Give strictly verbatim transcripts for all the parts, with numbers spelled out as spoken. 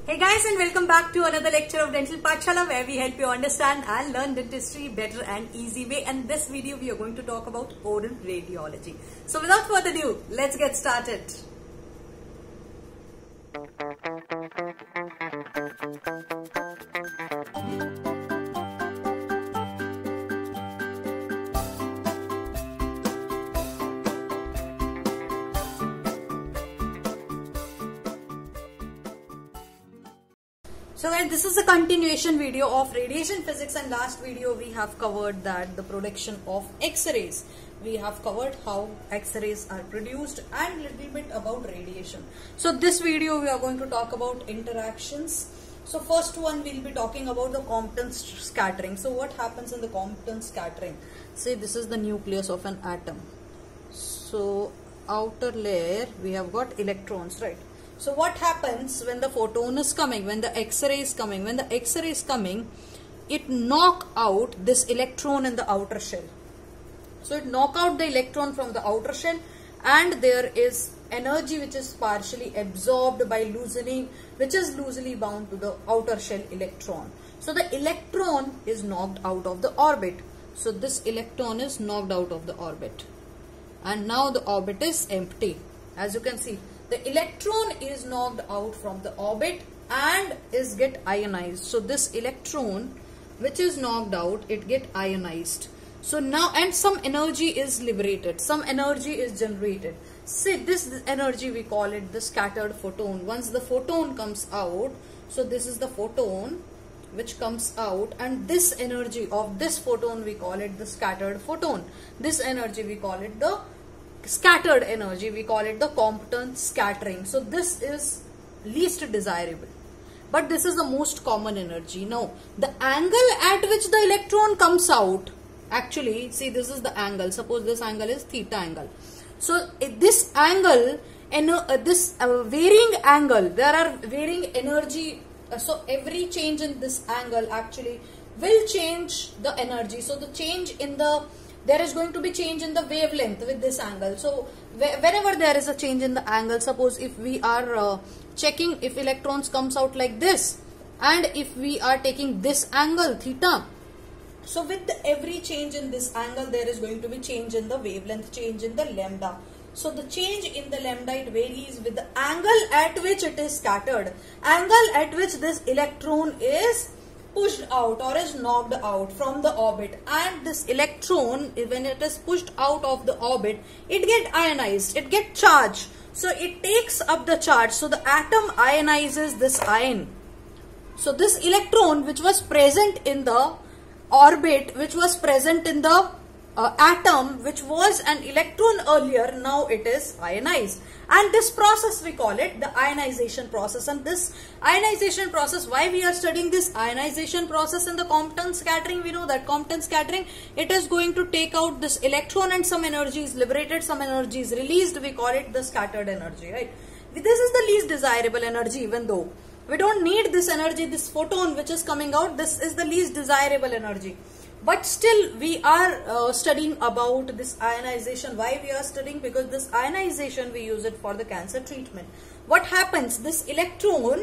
Hey guys, and welcome back to another lecture of Dental Pathshala, where we help you understand and learn dentistry better and easy way. And this video we are going to talk about oral radiology. So without further ado, let's get started. So guys, this is a continuation video of radiation physics, and last video we have covered that the production of X-rays. We have covered how X-rays are produced and little bit about radiation. So this video we are going to talk about interactions. So first one we'll be talking about the Compton scattering. So what happens in the Compton scattering? Say this is the nucleus of an atom. So outer layer we have got electrons, right? So what happens when the photon is coming, when the X-ray is coming? When the X-ray is coming, it knock out this electron in the outer shell. So it knock out the electron from the outer shell, and there is energy which is partially absorbed by loosening, which is loosely bound to the outer shell electron. So the electron is knocked out of the orbit. So this electron is knocked out of the orbit, and now the orbit is empty. As you can see, the electron is knocked out from the orbit and is get ionized. So this electron which is knocked out, it get ionized. So now, and some energy is liberated, some energy is generated. See, this energy we call it the scattered photon. Once the photon comes out, so this is the photon which comes out, and this energy of this photon we call it the scattered photon. This energy we call it the scattered energy, we call it the Compton scattering. So this is least desirable, but this is the most common energy. Now the angle at which the electron comes out, actually see, this is the angle. Suppose this angle is theta angle. So this angle and uh, this uh, varying angle, there are varying energy. Uh, so every change in this angle actually will change the energy. So the change in the there is going to be change in the wavelength with this angle. So whenever there is a change in the angle, suppose if we are uh, checking if electrons comes out like this, and if we are taking this angle theta, so with the every change in this angle, there is going to be change in the wavelength, change in the lambda. So the change in the lambda, it varies with the angle at which it is scattered, angle at which this electron is pushed out or is knocked out from the orbit. And this electron, when it is pushed out of the orbit, it get ionized, it get charged. So it takes up the charge. So the atom ionizes this ion. So this electron which was present in the orbit, which was present in the uh, atom, which was an electron earlier, now it is ionized. And this process we call it the ionization process. And this ionization process, why we are studying this ionization process in the Compton scattering? We know that Compton scattering, it is going to take out this electron, and some energy is liberated, some energy is released. We call it the scattered energy, right? This is the least desirable energy. Even though we don't need this energy, this photon which is coming out, this is the least desirable energy. But still we are uh, studying about this ionization. Why we are studying? Because this ionization we use it for the cancer treatment. What happens? This electron,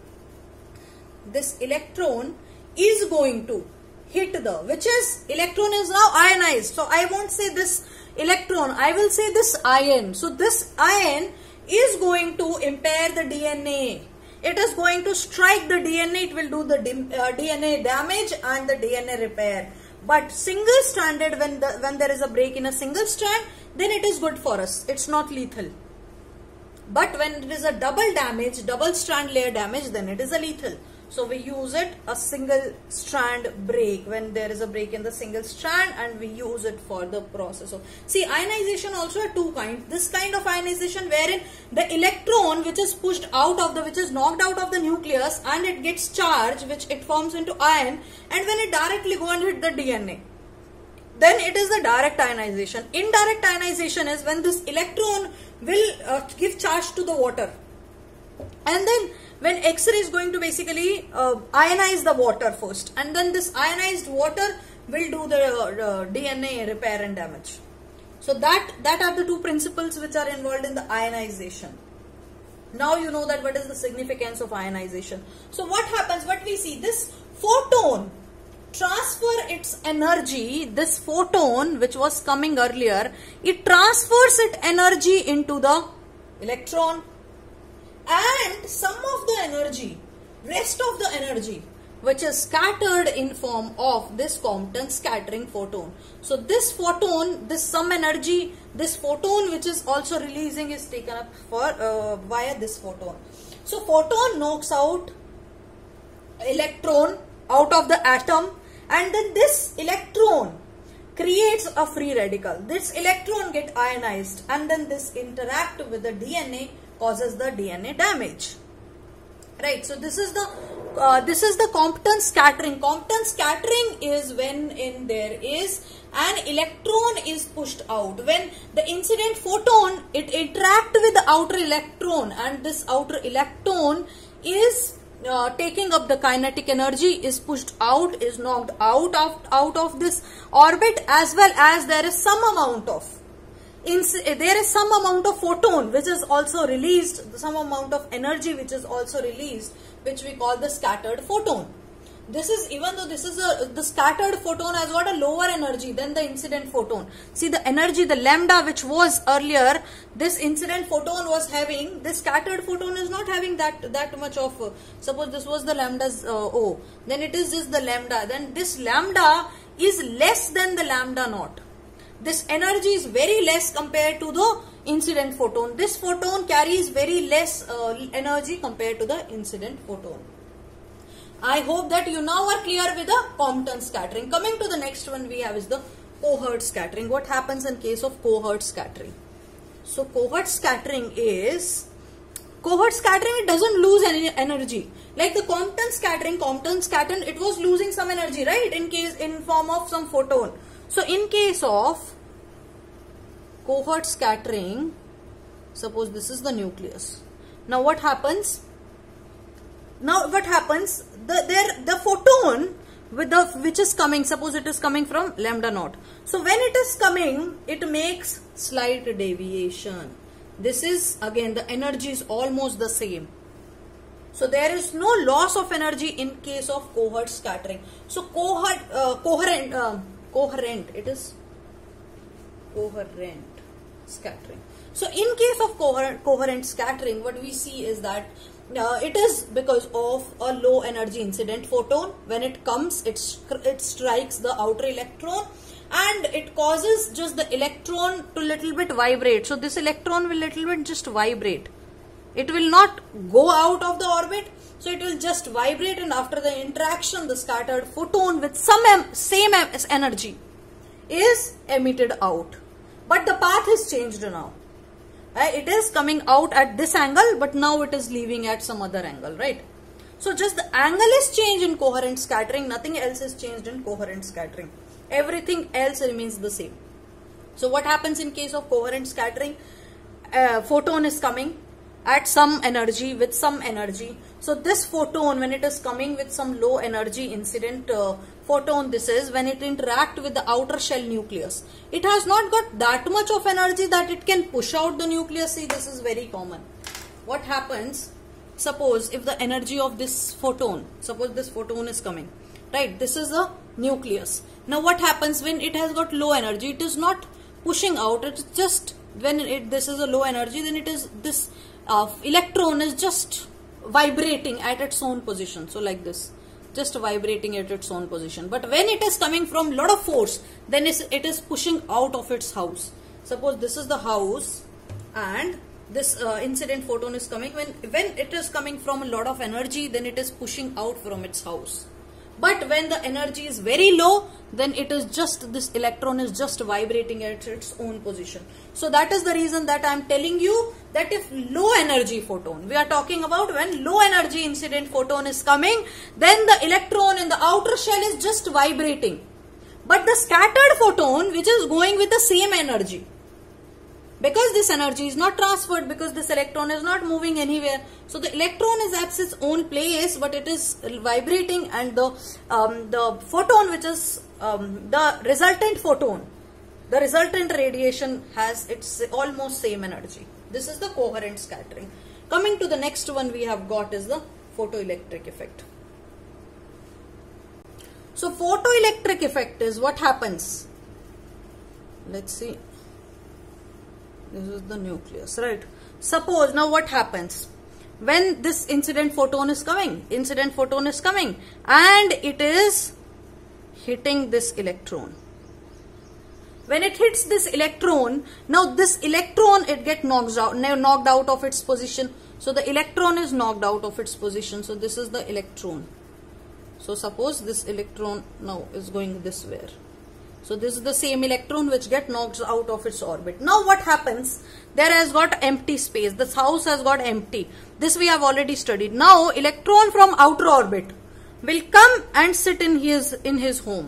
this electron is going to hit the, which is, electron is now ionized. So I won't say this electron, I will say this ion. So this ion is going to impair the D N A. It is going to strike the D N A. It will do the uh, D N A damage and the D N A repair. But single stranded, when the when there is a break in a single strand, then it is good for us. It's not lethal. But when it is a double damage, double strand layer damage, then it is a lethal. So we use it a single strand break, when there is a break in the single strand, and we use it for the process. So see, ionization also are two kinds. This kind of ionization wherein the electron which is pushed out of the, which is knocked out of the nucleus, and it gets charged, which it forms into ion, and when it directly go and hit the D N A, then it is the direct ionization. Indirect ionization is when this electron will uh, give charge to the water, and then when X-ray is going to basically uh, ionize the water first, and then this ionized water will do the uh, D N A repair and damage. So that that are the two principles which are involved in the ionization. Now you know that what is the significance of ionization. So what happens, what we see, this photon transfer its energy, this photon which was coming earlier, it transfers its energy into the electron, and some of the energy, rest of the energy, which is scattered in form of this Compton scattering photon. So this photon, this some energy, this photon which is also releasing is taken up for uh, via this photon. So photon knocks out electron out of the atom, and then this electron creates a free radical. This electron get ionized, and then this interact with the D N A, causes the D N A damage. Right, so this is the uh, this is the Compton scattering. Compton scattering is when in there is an electron is pushed out. When the incident photon, it interact with the outer electron, and this outer electron is uh, taking up the kinetic energy, is pushed out, is knocked out of out of this orbit, as well as there is some amount of In, there is some amount of photon which is also released, some amount of energy which is also released, which we call the scattered photon. This is, even though this is a, the scattered photon has got a lower energy than the incident photon. See the energy, the lambda which was earlier, this incident photon was having, this scattered photon is not having that, that much of, uh, suppose this was the lambda's uh, O, then it is just the lambda, then this lambda is less than the lambda naught. This energy is very less compared to the incident photon. This photon carries very less uh, energy compared to the incident photon. I hope that you now are clear with the Compton scattering. Coming to the next one we have is the cohort scattering. What happens in case of cohort scattering? So cohort scattering is, cohort scattering, it doesn't lose any energy. Like the Compton scattering, Compton scattering, it was losing some energy, right? In case, in form of some photon. So in case of cohort scattering, suppose this is the nucleus. Now what happens? Now what happens? The there the photon with the which is coming, suppose it is coming from lambda naught. So when it is coming, it makes slight deviation. This is again, the energy is almost the same. So there is no loss of energy in case of cohort scattering. So cohort uh, coherent uh, coherent it is coherent scattering. So in case of coherent, coherent scattering, what we see is that uh, it is because of a low energy incident photon. When it comes, it, it strikes the outer electron, and it causes just the electron to little bit vibrate. So this electron will little bit just vibrate. It will not go out of the orbit. So it will just vibrate, and after the interaction, the scattered photon with some same energy is emitted out. But the path is changed now. Uh, it is coming out at this angle, but now it is leaving at some other angle, right? So just the angle is changed in coherent scattering. Nothing else is changed in coherent scattering. Everything else remains the same. So what happens in case of coherent scattering? Uh, photon is coming at some energy, with some energy. So this photon, when it is coming with some low energy incident uh, photon, this is when it interact with the outer shell nucleus. It has not got that much of energy that it can push out the nucleus. See, this is very common. What happens, suppose if the energy of this photon, suppose this photon is coming, right? This is the nucleus. Now what happens when it has got low energy? It is not pushing out, it's just, when it, this is a low energy, then it is, this uh, electron is just vibrating at its own position. So like this, just vibrating at its own position. But when it is coming from lot of force, then it is pushing out of its house. Suppose this is the house, and this uh, incident photon is coming. When, when it is coming from a lot of energy, then it is pushing out from its house. But when the energy is very low, then it is just, this electron is just vibrating at its own position. So that is the reason that I am telling you that if low energy photon, we are talking about when low energy incident photon is coming, then the electron in the outer shell is just vibrating. But the scattered photon, which is going with the same energy, because this energy is not transferred, because this electron is not moving anywhere. So the electron is at its own place, but it is vibrating, and the um, the photon, which is um, the resultant photon, the resultant radiation has its almost same energy. This is the coherent scattering. Coming to the next one we have got is the photoelectric effect. So photoelectric effect is what happens. Let's see. This is the nucleus, right? Suppose now what happens when this incident photon is coming, incident photon is coming and it is hitting this electron. When it hits this electron, now this electron it get knocked out, knocked out of its position. So the electron is knocked out of its position. So this is the electron. So suppose this electron now is going this way. So this is the same electron which get knocked out of its orbit. Now what happens? There has got empty space. This house has got empty. This we have already studied. Now electron from outer orbit will come and sit in his in his home.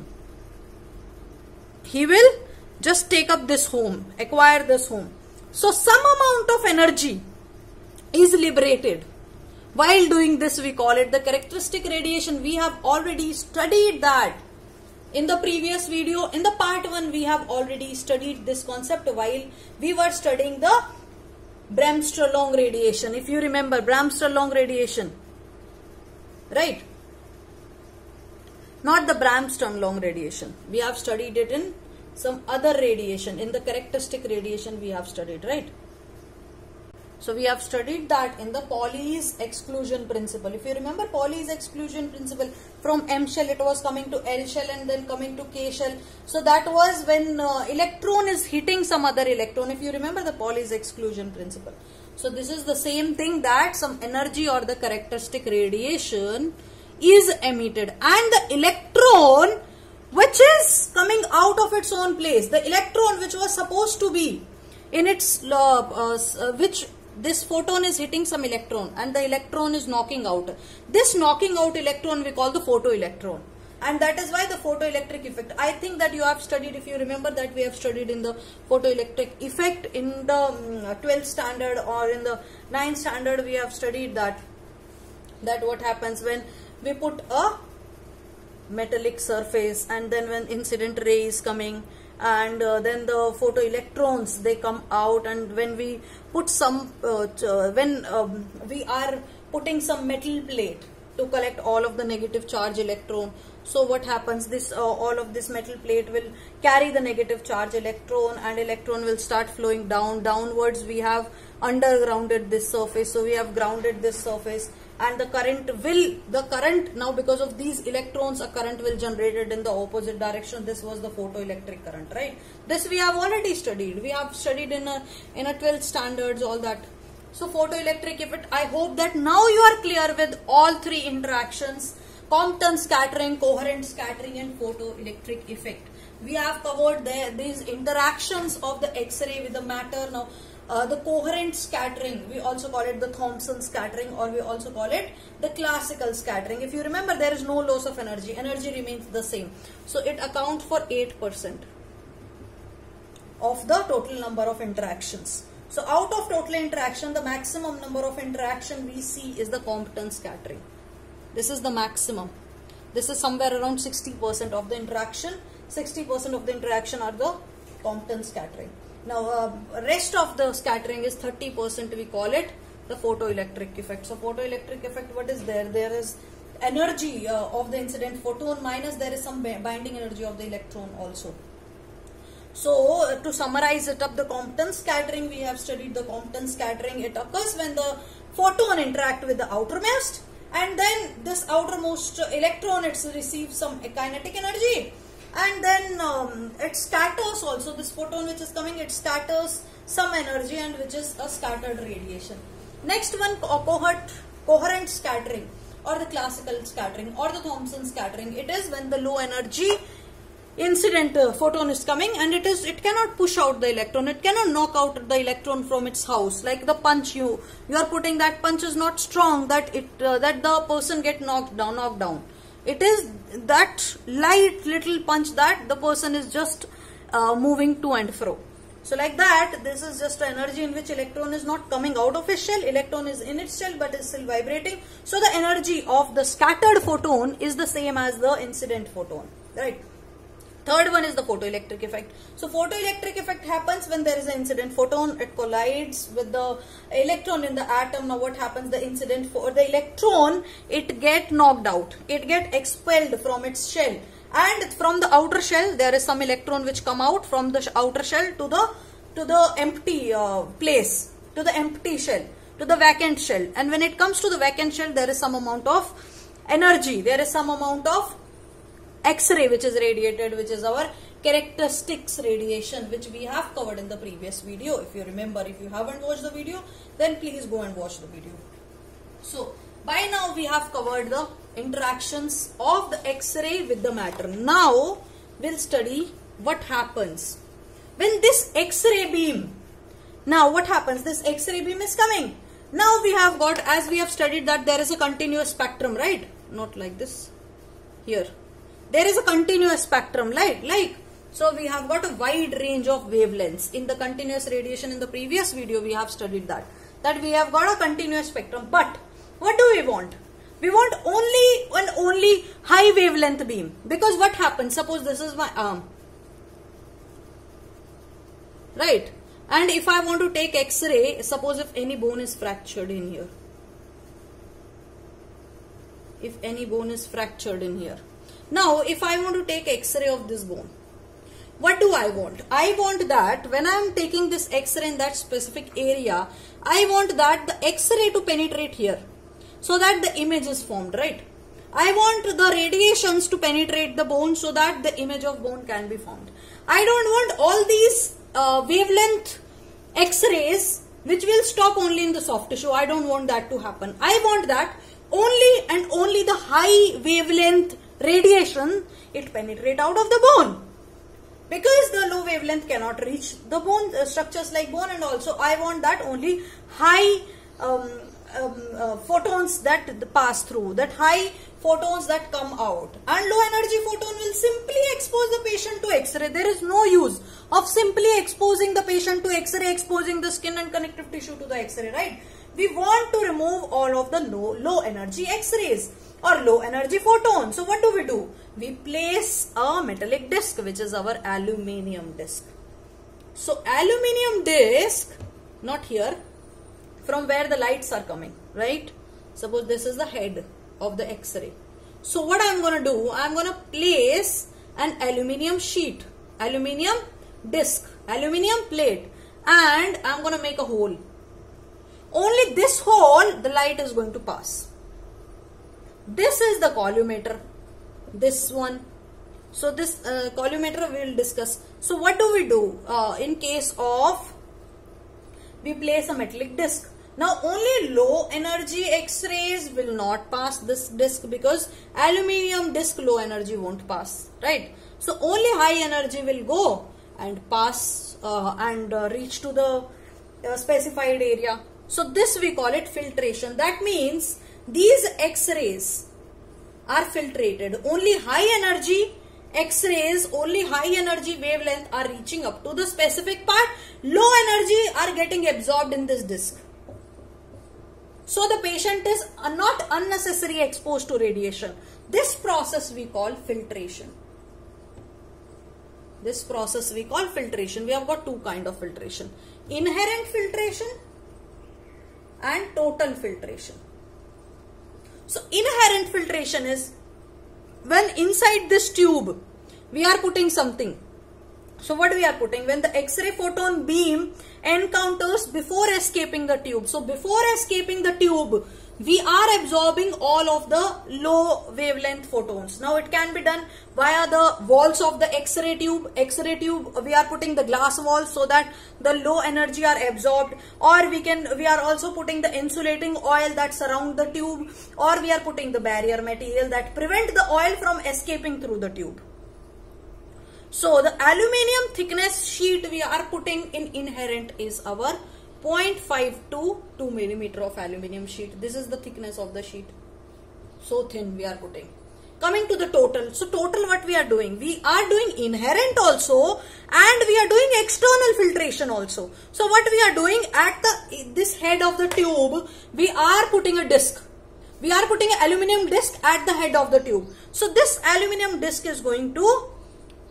He will just take up this home, acquire this home. So some amount of energy is liberated. While doing this, we call it the characteristic radiation. We have already studied that. In the previous video, in the part one, we have already studied this concept while we were studying the Bremsstrahlung radiation. If you remember, Bremsstrahlung radiation, right? Not the Bremsstrahlung radiation. We have studied it in some other radiation. In the characteristic radiation, we have studied, right? So we have studied that in the Pauli's exclusion principle. If you remember Pauli's exclusion principle, from M shell it was coming to L shell and then coming to K shell. So that was when uh, electron is hitting some other electron. If you remember the Pauli's exclusion principle. So this is the same thing, that some energy or the characteristic radiation is emitted and the electron which is coming out of its own place, the electron which was supposed to be in its uh, uh, which this photon is hitting some electron and the electron is knocking out. This knocking out electron we call the photoelectron, and that is why the photoelectric effect. I think that you have studied, if you remember that we have studied in the photoelectric effect in the um, twelfth standard or in the ninth standard. We have studied that that what happens when we put a metallic surface and then when incident ray is coming and uh, then the photoelectrons they come out, and when we put some uh, uh, when um, we are putting some metal plate to collect all of the negative charge electron, so what happens, this uh, all of this metal plate will carry the negative charge electron and electron will start flowing down downwards. We have undergrounded this surface, so we have grounded this surface, and the current will the current now because of these electrons a current will generated in the opposite direction. This was the photoelectric current, right? This we have already studied. We have studied in a in a twelfth standards, all that. So photoelectric effect, I hope that now you are clear with all three interactions: Compton scattering, coherent scattering and photoelectric effect. We have covered the, these interactions of the X-ray with the matter. Now Uh, the coherent scattering, we also call it the Thomson scattering, or we also call it the classical scattering. If you remember, there is no loss of energy. Energy remains the same. So it accounts for eight percent of the total number of interactions. So out of total interaction, the maximum number of interaction we see is the Compton scattering. This is the maximum. This is somewhere around sixty percent of the interaction. sixty percent of the interaction are the Compton scattering. Now, uh, rest of the scattering is thirty percent, we call it the photoelectric effect. So, photoelectric effect, what is there? There is energy uh, of the incident photon minus there is some binding energy of the electron also. So, uh, to summarize it up, the Compton scattering, we have studied the Compton scattering. It occurs when the photon interact with the outermost, and then this outermost electron, it receives some kinetic energy. And then um, it scatters also, this photon which is coming, it scatters some energy and which is a scattered radiation. Next one, co cohort, coherent scattering or the classical scattering or the Thomson scattering. It is when the low energy incident uh, photon is coming and it is it cannot push out the electron, it cannot knock out the electron from its house. Like the punch, you you are putting that punch is not strong that it uh, that the person get knocked down, knocked down. It is that light little punch that the person is just uh, moving to and fro. So like that, this is just energy in which electron is not coming out of its shell. Electron is in its shell but is still vibrating. So the energy of the scattered photon is the same as the incident photon, right? Third one is the photoelectric effect. So photoelectric effect happens when there is an incident photon, it collides with the electron in the atom. Now what happens, the incident for the electron, it get knocked out, it get expelled from its shell, and from the outer shell there is some electron which come out from the outer shell to the to the empty uh, place, to the empty shell, to the vacant shell. And when it comes to the vacant shell, there is some amount of energy, there is some amount of X-ray which is radiated, which is our characteristics radiation, which we have covered in the previous video. If you remember, if you haven't watched the video, then please go and watch the video. So by now we have covered the interactions of the X-ray with the matter. Now we'll study what happens when this X-ray beam, now what happens, this X-ray beam is coming. Now we have got, as we have studied, that there is a continuous spectrum, right? Not like this, here. There is a continuous spectrum, right? Like, so we have got a wide range of wavelengths. In the continuous radiation, in the previous video, we have studied that. That we have got a continuous spectrum. But what do we want? We want only and only high wavelength beam. Because what happens? Suppose this is my arm. Right? And if I want to take X-ray, suppose if any bone is fractured in here. If any bone is fractured in here. Now, if I want to take X-ray of this bone, what do I want? I want that when I am taking this X-ray in that specific area, I want that the X-ray to penetrate here, so that the image is formed, right? I want the radiations to penetrate the bone so that the image of bone can be formed. I don't want all these uh, wavelength X-rays which will stop only in the soft tissue. I don't want that to happen. I want that only and only the high wavelength radiation, it penetrate out of the bone, because the low wavelength cannot reach the bone uh, structures like bone. And also I want that only high um, um, uh, photons that pass through, that high photons that come out. And low energy photon will simply expose the patient to X-ray. There is no use of simply exposing the patient to X-ray, exposing the skin and connective tissue to the X-ray, right? We want to remove all of the low, low energy X-rays or low energy photons. So what do we do? We place a metallic disc, which is our aluminium disc. So aluminium disc, not here, from where the lights are coming, right? Suppose this is the head of the X-ray. So what I'm going to do, I'm going to place an aluminium sheet, aluminium disc, aluminium plate, and I'm going to make a hole. Only this hole the light is going to pass. This is the collimator, this one. So this uh, collimator we will discuss. So what do we do uh, in case of we place a metallic disc? Now only low energy X-rays will not pass this disc, because aluminium disc low energy won't pass, right? So only high energy will go and pass uh, and uh, reach to the uh, specified area. So this we call it filtration. That means these X-rays are filtrated. Only high energy X-rays, only high energy wavelength are reaching up to the specific part. Low energy are getting absorbed in this disc. So the patient is not unnecessarily exposed to radiation. This process we call filtration. This process we call filtration. We have got two kind of filtration. Inherent filtration and total filtration. So inherent filtration is when inside this tube we are putting something. So what we are putting? When the X-ray photon beam encounters before escaping the tube. So before escaping the tube, we are absorbing all of the low wavelength photons. Now it can be done via the walls of the X-ray tube. X-ray tube, we are putting the glass walls so that the low energy are absorbed, or we can we are also putting the insulating oil that surround the tube, or we are putting the barrier material that prevent the oil from escaping through the tube. So the aluminium thickness sheet we are putting in inherent is our zero point five to two millimeter of aluminium sheet. This is the thickness of the sheet. So thin we are putting. Coming to the total. So total what we are doing? We are doing inherent also, and we are doing external filtration also. So what we are doing at the this head of the tube, we are putting a disc. We are putting an aluminium disc at the head of the tube. So this aluminium disc is going to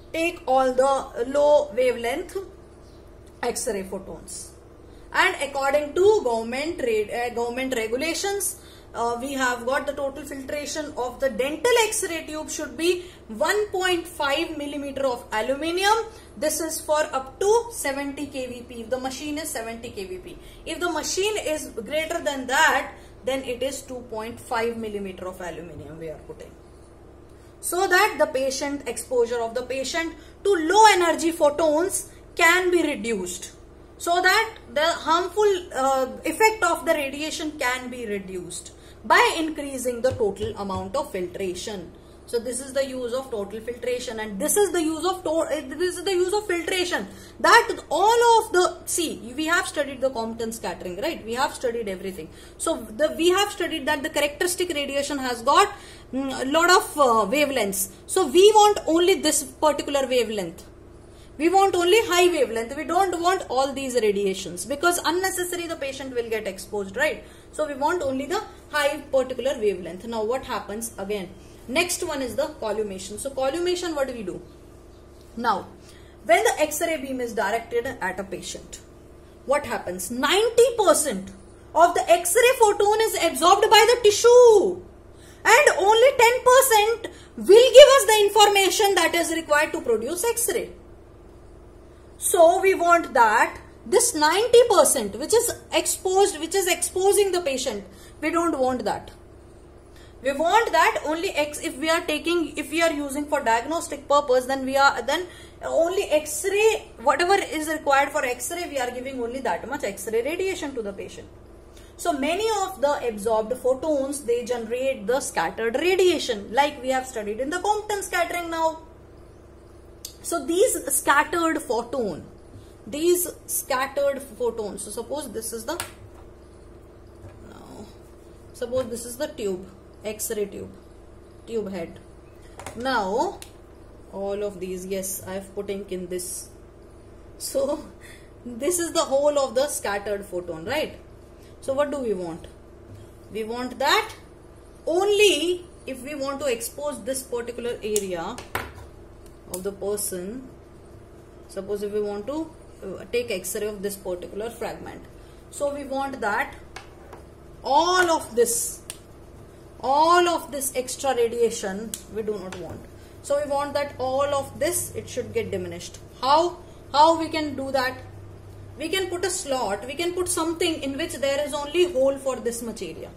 take all the low wavelength X-ray photons. And according to government, uh, government regulations, uh, we have got the total filtration of the dental X-ray tube should be one point five millimeter of aluminium. This is for up to seventy K V P. If the machine is seventy K V P. If the machine is greater than that, then it is two point five millimeter of aluminium we are putting. So that the patient exposure of the patient to low energy photons can be reduced, so that the harmful uh, effect of the radiation can be reduced by increasing the total amount of filtration. So this is the use of total filtration, and this is the use of to this is the use of filtration, that all of the, see, we have studied the Compton scattering, right? We have studied everything. So the we have studied that the characteristic radiation has got mm, a lot of uh, wavelengths. So we want only this particular wavelength. We want only high wavelength. We don't want all these radiations, because unnecessary the patient will get exposed, right? So we want only the high particular wavelength. Now what happens again? Next one is the collimation. So collimation, what do we do? Now, when the X-ray beam is directed at a patient, what happens? ninety percent of the X-ray photon is absorbed by the tissue, and only ten percent will give us the information that is required to produce X-ray. So we want that this ninety percent which is exposed, which is exposing the patient, we don't want that. We want that only X, if we are taking, if we are using for diagnostic purpose, then we are, then only X-ray, whatever is required for X-ray, we are giving only that much X-ray radiation to the patient. So many of the absorbed photons, they generate the scattered radiation, like we have studied in the Compton scattering now. So these scattered photon, these scattered photons, so suppose this is the, now, suppose this is the tube, X-ray tube, tube head. Now, all of these, yes, I have put ink in this. So, this is the whole of the scattered photon, right? So, what do we want? We want that only if we want to expose this particular area of the person. Suppose if we want to uh, take X-ray of this particular fragment. So, we want that all of this, all of this extra radiation we do not want. So we want that all of this, it should get diminished. How? How we can do that? We can put a slot, we can put something in which there is only hole for this much area.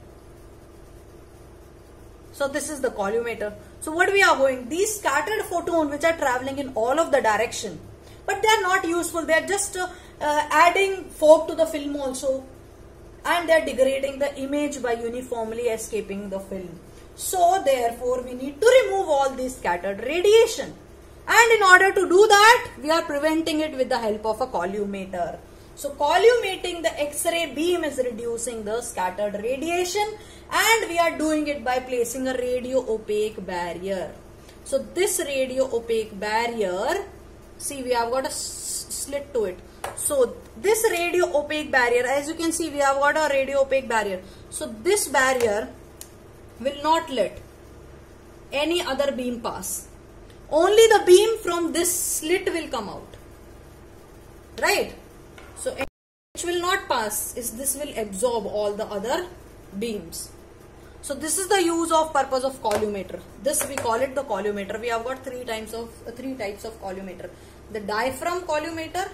So this is the collimator. So what we are going, these scattered photons which are traveling in all of the direction, but they are not useful, they are just uh, uh, adding fog to the film also, and they are degrading the image by uniformly escaping the film. So therefore we need to remove all this scattered radiation, and in order to do that we are preventing it with the help of a collimator. So collimating the X-ray beam is reducing the scattered radiation, and we are doing it by placing a radio opaque barrier. So this radio opaque barrier, see, we have got a slit to it. So this radio opaque barrier, as you can see, we have got a radio opaque barrier. So this barrier will not let any other beam pass. Only the beam from this slit will come out, right? So which will not pass is this will absorb all the other beams. So this is the use of purpose of collimator. This we call it the collimator. We have got three types of uh, three types of collimator. The diaphragm collimator,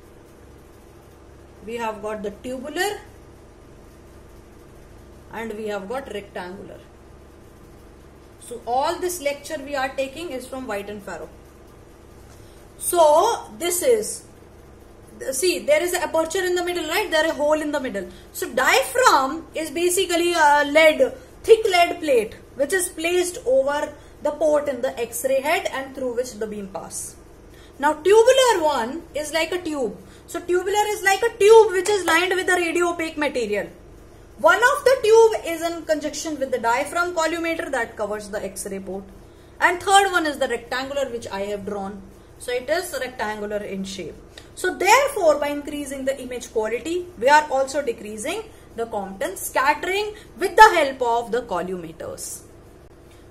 we have got the tubular, and we have got rectangular. So all this lecture we are taking is from White and Farrow. So this is, see, there is an aperture in the middle, right? There is a hole in the middle. So diaphragm is basically a lead, thick lead plate which is placed over the port in the X-ray head and through which the beam passes. Now tubular one is like a tube. So tubular is like a tube which is lined with a radio opaque material. One of the tube is in conjunction with the diaphragm collimator that covers the X-ray port. And third one is the rectangular which I have drawn. So it is rectangular in shape. So therefore by increasing the image quality, we are also decreasing the Compton scattering with the help of the collimators.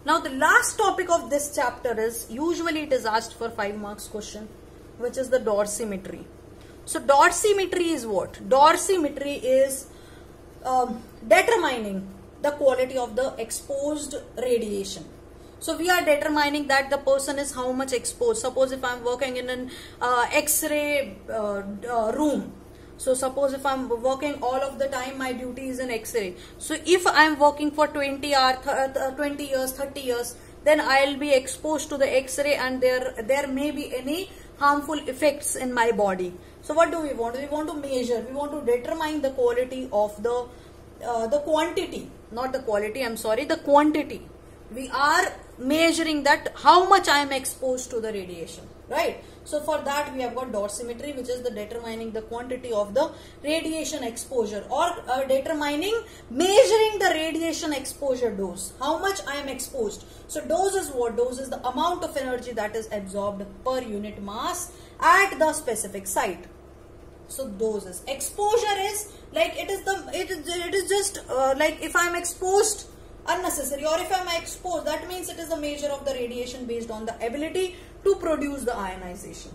Now the last topic of this chapter is, usually it is asked for five marks question, which is the dosimetry. So dosimetry is what? Dosimetry is um, determining the quality of the exposed radiation. So we are determining that the person is how much exposed. Suppose if I am working in an uh, X-ray uh, uh, room. So suppose if I am working all of the time, my duty is in X-ray. So if I am working for twenty or twenty years, thirty years, then I will be exposed to the X-ray, and there there may be any harmful effects in my body. So what do we want? We want to measure. We want to determine the quality of the uh, the quantity, not the quality. I'm sorry, the quantity. We are measuring that how much I am exposed to the radiation, right? So for that we have got dosimetry, which is the determining the quantity of the radiation exposure, or uh, determining, measuring the radiation exposure dose, how much I am exposed. So dose is what? Dose is the amount of energy that is absorbed per unit mass at the specific site. So dose is. Exposure is like, it is the it is, it is just uh, like if I am exposed unnecessary, or if I am exposed, that means it is a measure of the radiation based on the ability to produce the ionization.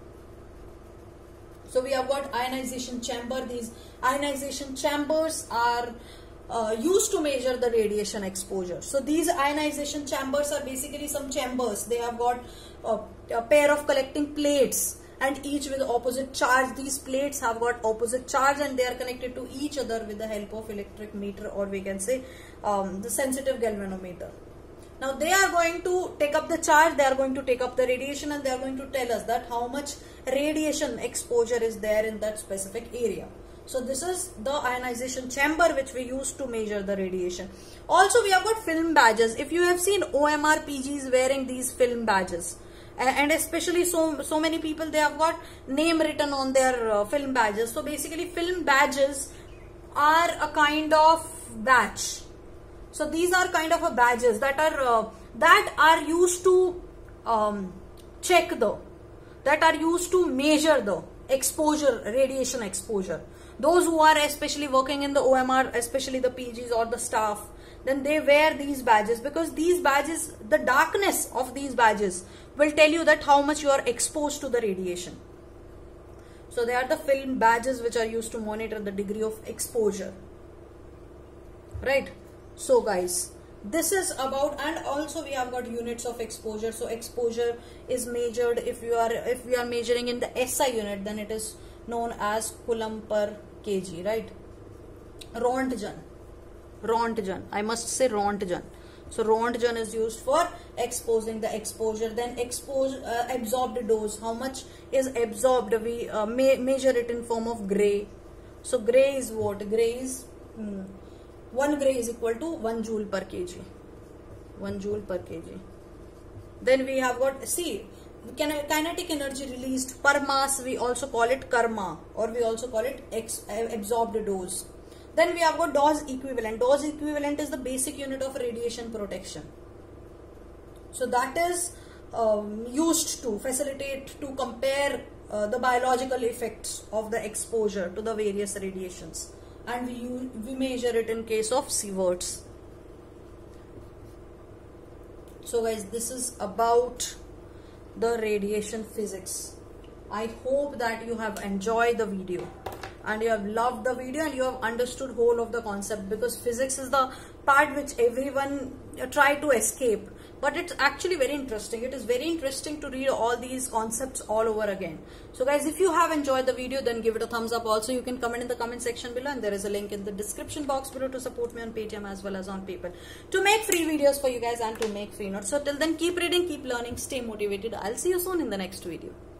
So we have got ionization chamber. These ionization chambers are uh, used to measure the radiation exposure. So these ionization chambers are basically some chambers. They have got a, a pair of collecting plates, and each with opposite charge. These plates have got opposite charge, and they are connected to each other with the help of electric meter, or we can say um, the sensitive galvanometer. Now they are going to take up the charge, they are going to take up the radiation, and they are going to tell us that how much radiation exposure is there in that specific area. So this is the ionization chamber which we use to measure the radiation. Also we have got film badges. If you have seen O M R P Gs wearing these film badges, and especially so so many people, they have got name written on their uh, film badges. So basically film badges are a kind of badge. So these are kind of a badges that are uh, that are used to um, check the that are used to measure the exposure, radiation exposure. Those who are especially working in the O M R, especially the P Gs or the staff, then they wear these badges, because these badges, the darkness of these badges will tell you that how much you are exposed to the radiation. So they are the film badges which are used to monitor the degree of exposure, right? So guys, this is about, and also we have got units of exposure. So exposure is measured, if you are if we are measuring in the S I unit, then it is known as coulomb per kg, right? Rontgen, Rontgen, I must say Rontgen. So Rontgen is used for exposing the exposure. Then expose uh, absorbed dose, how much is absorbed, we uh, may measure it in form of gray. So gray is what? Gray is hmm, one gray is equal to one joule per kg, one joule per kg. Then we have got, see, kinetic energy released per mass, we also call it karma, or we also call it ex absorbed dose. Then we have got dose equivalent. Dose equivalent is the basic unit of radiation protection. So that is um, used to facilitate, to compare uh, the biological effects of the exposure to the various radiations, and we use, we measure it in case of sieverts. So guys, this is about the radiation physics. I hope that you have enjoyed the video and you have loved the video and you have understood whole of the concept, because physics is the part which everyone try to escape, but it's actually very interesting. It is very interesting to read all these concepts all over again. So guys, if you have enjoyed the video, then give it a thumbs up. Also you can comment in the comment section below, and there is a link in the description box below to support me on Paytm as well as on PayPal, to make free videos for you guys and to make free notes. So till then, keep reading, keep learning, stay motivated. I'll see you soon in the next video.